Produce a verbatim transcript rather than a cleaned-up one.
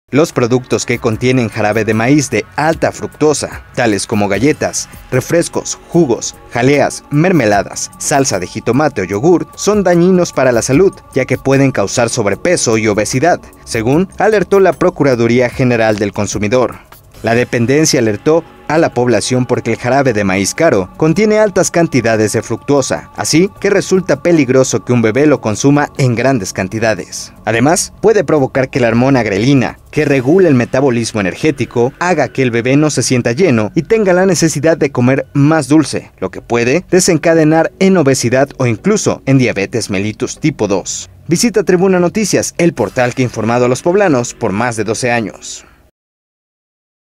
Los productos que contienen jarabe de maíz de alta fructosa, tales como galletas, refrescos, jugos, jaleas, mermeladas, salsa de jitomate o yogur, son dañinos para la salud, ya que pueden causar sobrepeso y obesidad, según alertó la Procuraduría General del Consumidor. La dependencia alertó a la población porque el jarabe de maíz caro contiene altas cantidades de fructosa, así que resulta peligroso que un bebé lo consuma en grandes cantidades. Además, puede provocar que la hormona grelina, que regula el metabolismo energético, haga que el bebé no se sienta lleno y tenga la necesidad de comer más dulce, lo que puede desencadenar en obesidad o incluso en diabetes mellitus tipo dos. Visita Tribuna Noticias, el portal que ha informado a los poblanos por más de doce años.